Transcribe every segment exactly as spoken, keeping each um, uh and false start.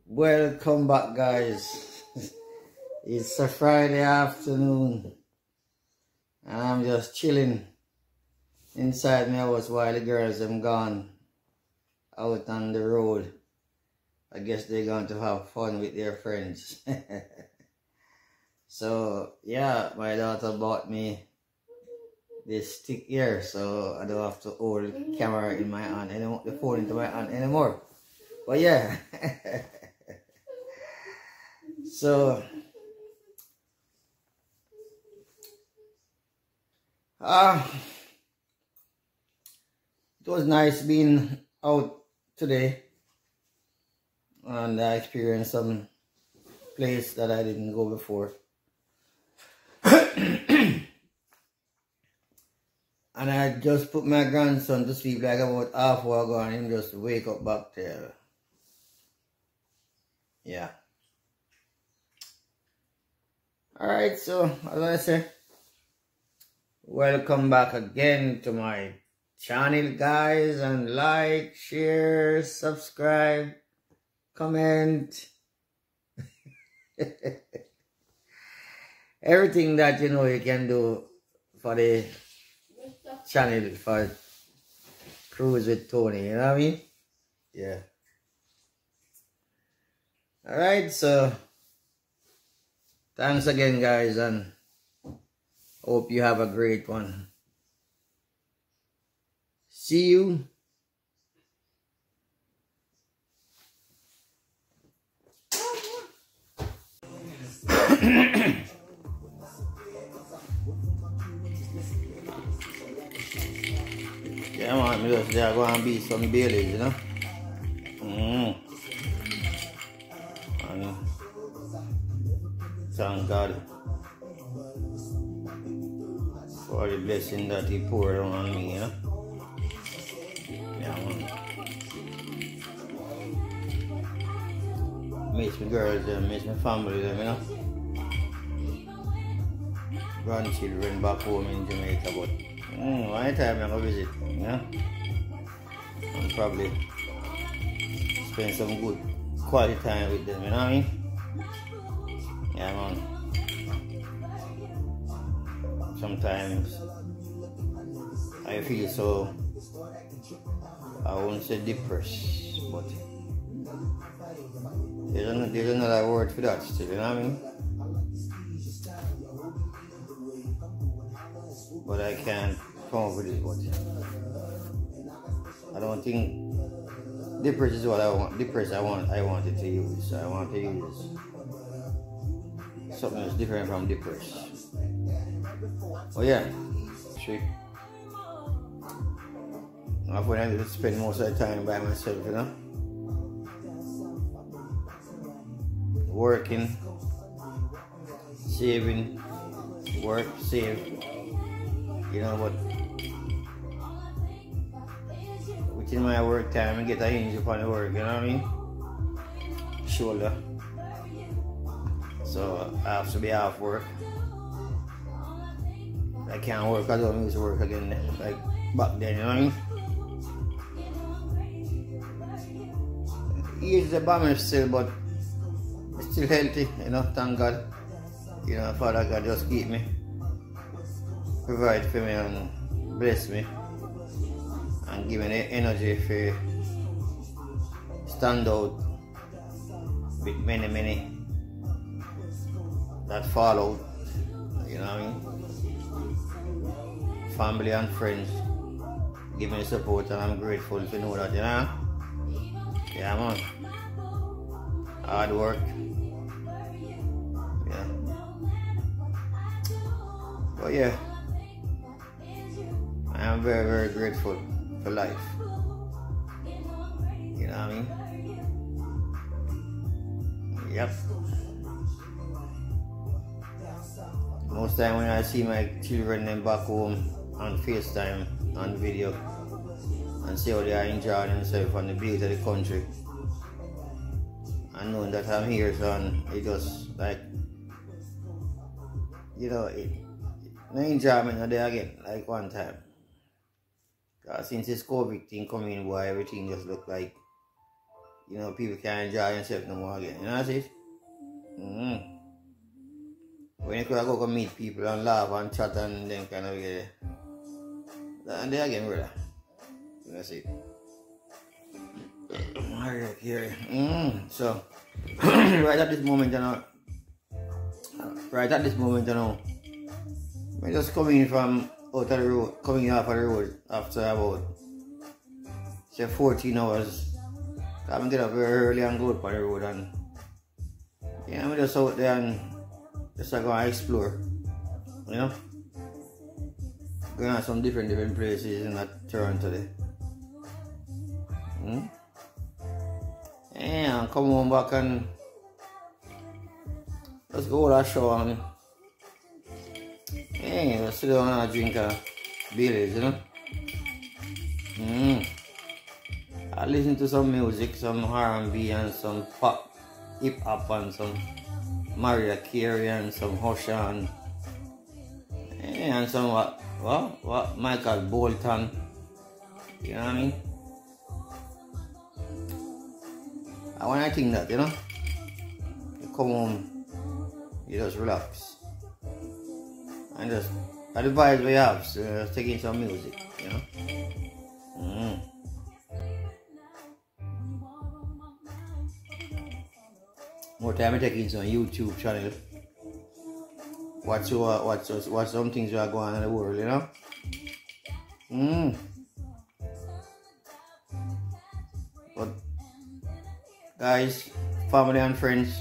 Welcome back, guys. It's a Friday afternoon and I'm just chilling inside my house while the girls have gone out on the road. I guess they're going to have fun with their friends. So yeah, my daughter bought me this stick here, so I don't have to hold the camera in my hand anymore, the phone into my hand anymore. But yeah. So uh, it was nice being out today, and I experienced some place that I didn't go before. And I just put my grandson to sleep like about half an hour ago, and him just wake up back there. Yeah. Alright, so as I say, welcome back again to my channel, guys, and like, share, subscribe, comment. Everything that you know you can do for the channel for Cruise with Tony, you know what I mean? Yeah. Alright, so thanks again, guys, and hope you have a great one. See you. Yeah, man, me just there go and beat some Baileys, you know? Mm. And thank God for the blessing that He poured on me, you know? Yeah, man. Miss my girls, uh, miss my family, them, you know? Grandchildren back home in Jamaica, but mm, one time I'm going to visit, you know? And probably spend some good quality time with them, you know what I mean? Yeah, man. Sometimes I feel so, I won't say depressed, but there's another, there's another word for that still, you know what I mean? But I can't come up with it, but I don't think depressed is what I want. Depressed, I want, I wanted to use. I want to use something that's different from depressed. Oh yeah, see, I've when I need to spend most of the time by myself, you know, working, saving, work, save, you know, but within my work time I get a hinge upon the work, you know what I mean? Shoulder. So I have to be off work. I can't work, I don't need to work again like back then, you know what I mean? He is a bummer still, but still healthy, you know, thank God. You know, Father God just keep me, provide for me and bless me and give me the energy for stand out with many, many that fall out, you know what I mean? Family and friends give me support, and I'm grateful to know that, you know? Yeah, man. Hard work. Yeah. But yeah, I am very, very grateful for life. You know what I mean? Yep. Most time when I see my children them back home on FaceTime, on video, and see how they are enjoying themselves on the beauty of the country, and knowing that I'm here, so it just like, you know, it, no enjoyment not there again, like one time. Cause since this COVID thing coming, boy, everything just look like you know, people can't enjoy themselves no more again. You know what I say? Mm-hmm. When you could go and meet people and laugh and chat and then kind of get and they again, brother. That's it. Alright, here. Mm, so, right at this moment, you know, right at this moment, you know, I just coming from out of the road, coming off of the road after about, say, fourteen hours. I'm get up very early and go out on the road and, yeah, I'm just out there and just like going to explore, you know, going to some different different places in that Toronto there. Hmm? And come home back and let's go to a shower and yeah, let's sit down and drink a Baileys, you know. Hmm. I listen to some music, some R and B and some pop, hip hop and some Mariah Carey and some Usher and, and some what, what, what, Michael Bolton, you know what I mean? And when I think that, you know, you come home, you just relax, and just, and the vibes we have, so just taking some music, you know? Mm. More time I taking some YouTube channel. Watch what watch watch some things that are going on in the world, you know. Mm. But guys, family and friends,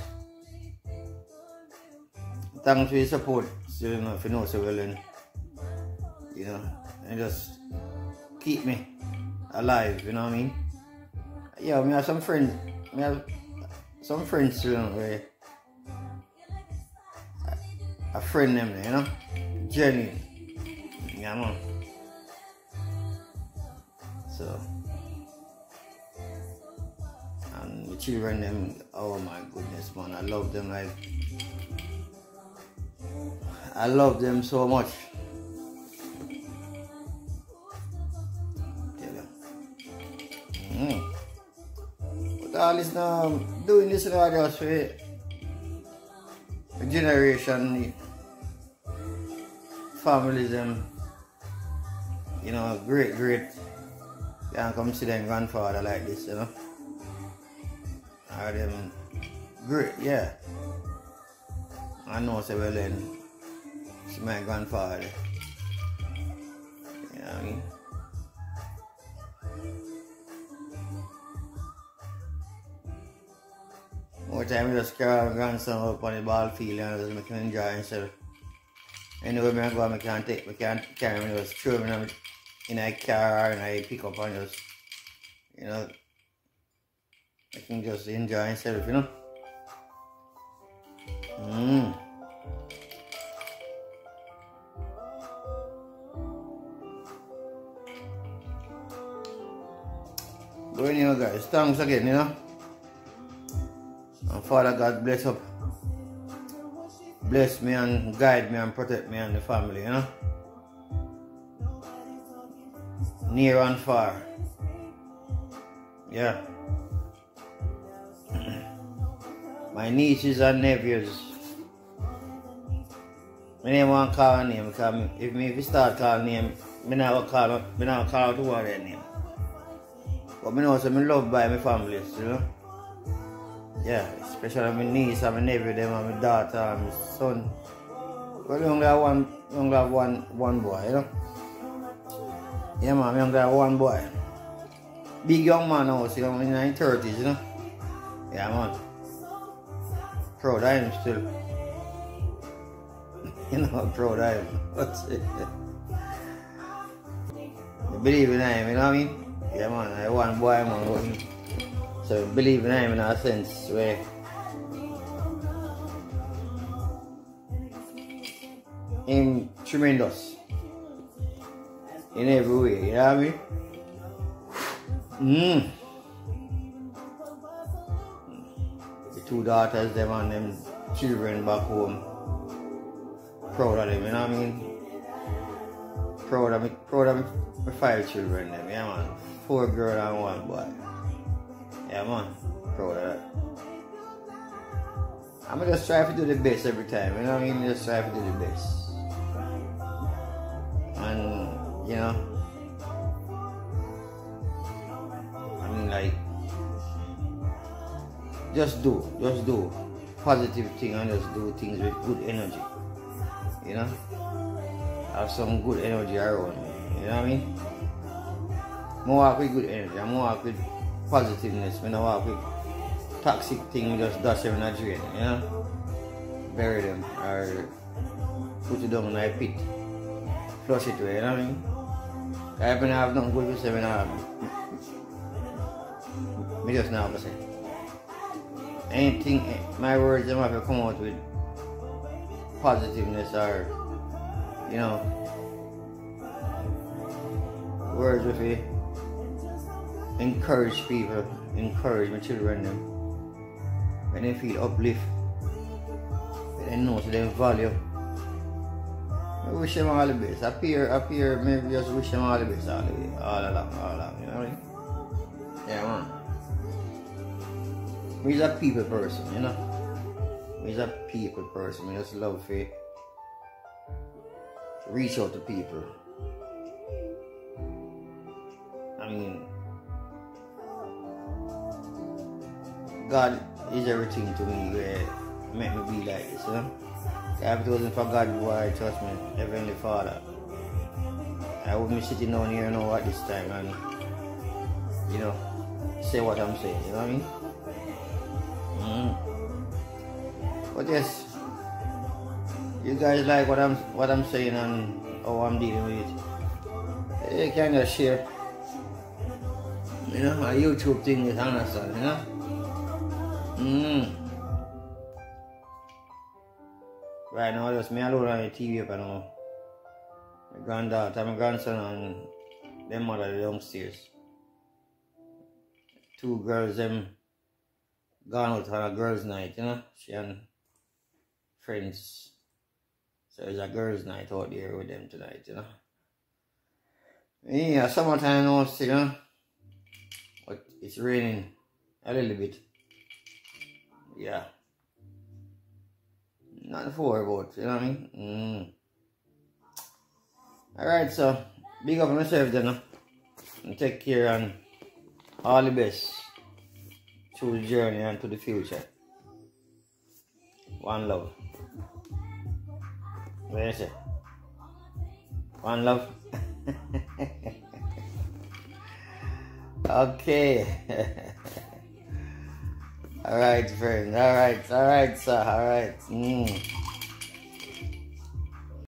thanks for your support. So, you know, if you know so well, and you know, and just keep me alive. You know what I mean? Yeah, I have some friends. I have some friends, you know, where a friend them, you know, Jenny, yeah man. So, and the children them, oh my goodness, man, I love them like, I love them so much. Mm. But all this now, doing this now just for a generation, families them, you know, great, great, can't come see them grandfather like this, you know. Or them great, yeah. I know say well then, it's my grandfather. You know what I mean? More time we just carry our grandson up on the ball field and just make him enjoy himself. Anyway, I go, I can't take, I can't carry him, just throw him in a car or in a pickup and just, you know, I can just enjoy himself, you know. Mm. But anyway guys, thanks again, you know. And Father God bless up. Bless me and guide me and protect me and the family, you know. Near and far. Yeah. My nieces and nephews. I don't want to call a name because if me if you start calling name, I not call I not call out one of their name. But I know so I'm loved by my family, you know. Yeah, especially my niece and my nephew, them and my daughter and my son. Well, we only have one, we only have one, one boy, you know. Yeah, man, we only have one boy. Big young man now, so in his thirties, you know. Yeah, man. Proud of him still. You know, proud of him. What's it? I believe in him, you know what I mean? Yeah, man, I have one boy, man. So believe in him in a sense where him tremendous in every way, you know what I mean? Mm. The two daughters, them and them children back home. Proud of them, you know what I mean? Proud of me, proud of me, my five children, them, yeah man. Four girls and one boy. Yeah man. proud of that. I'm gonna just try to do the best every time, you know what I mean? Just try to do the best. And, you know, I mean, like, just do, just do positive thing and just do things with good energy, you know? Have some good energy around me, you know what I mean? I walk with good energy, I walk with positiveness, when I walk with toxic things, just dust them in a drain, you know? Bury them or put it down in a pit. Flush it away, you know what I mean? I haven't have nothing good to say when I have me just now to say. Anything, my words, them have to come out with positiveness or, you know, words with it. Encourage people, encourage my children them. When they feel uplift, when they know so they value. I wish them all the best. Up here, up here, maybe just wish them all the best all the way, all along, all along, you know what I mean? Yeah, man. We's a people person, you know? We's a people person. We just love to reach out to people. I mean, God is everything to me, where make me be like this, you know? If it wasn't for God, boy, trust me, Heavenly Father, I wouldn't be sitting down here now at this time and, you know, say what I'm saying, you know what I mean? Mm-hmm. But yes, you guys like what I'm what I'm saying and how I'm dealing with it. You can just share. You know, a YouTube thing is honest, you know? Mm. Right now, just me alone on the T V up and now. My granddaughter, my grandson, and their mother downstairs. Two girls, them gone out on a girls' night, you know? She and friends. So it's a girls' night out there with them tonight, you know? Yeah, summertime now, you know? But it's raining a little bit. Yeah. Nothing to worry about, you know what I mean? Mm. Alright, so big up on myself then, no? And take care and all the best through the journey and to the future. One love. What do you say? One love. Okay. Alright, friends. Alright, alright, sir. Alright. Mm.